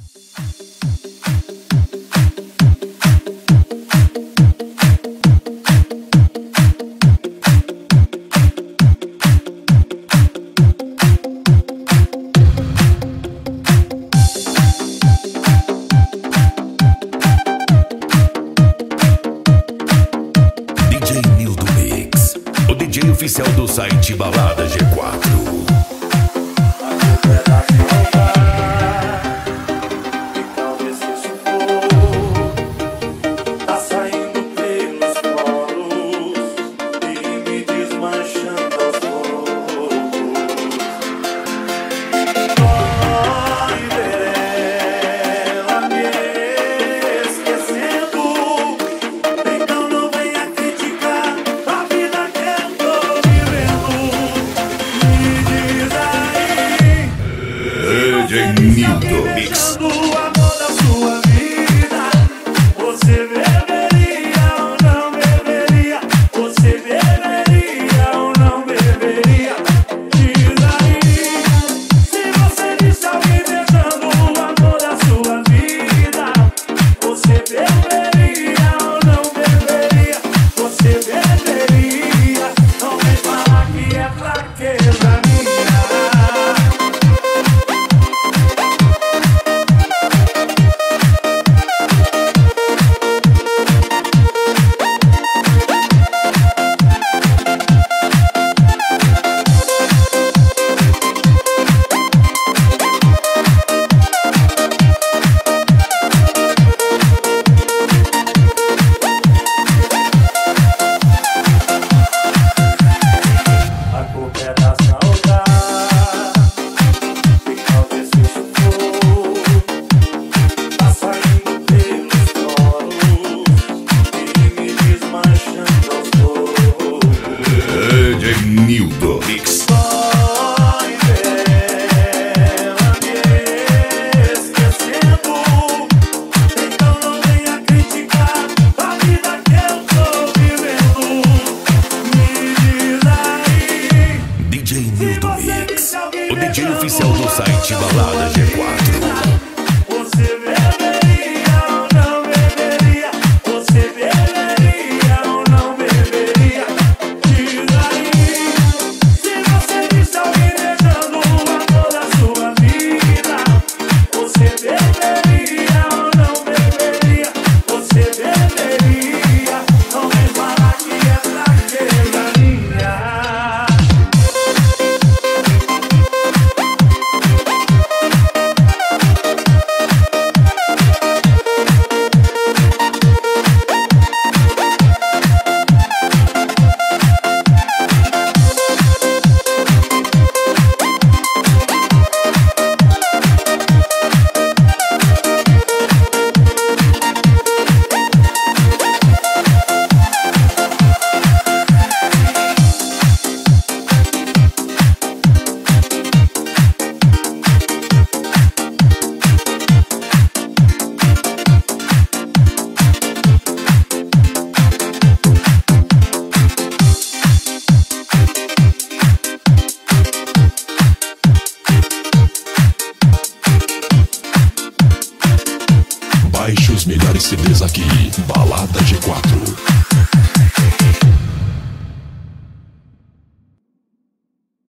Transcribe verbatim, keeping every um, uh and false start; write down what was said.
Oficial do site Balada G quatro. Nildo Mix. O amor da sua vida, você beberia ou não beberia? Você beberia ou não beberia? Diz aí, se você visse alguém beijando o amor da sua vida, você beberia ou não beberia? Você beberia, não vem falar que é fraqueza minha. Nildo Mix. D J Nildo Mix, o D J oficial do site Balada G quatro. Baixe os melhores C Ds aqui, Balada G quatro.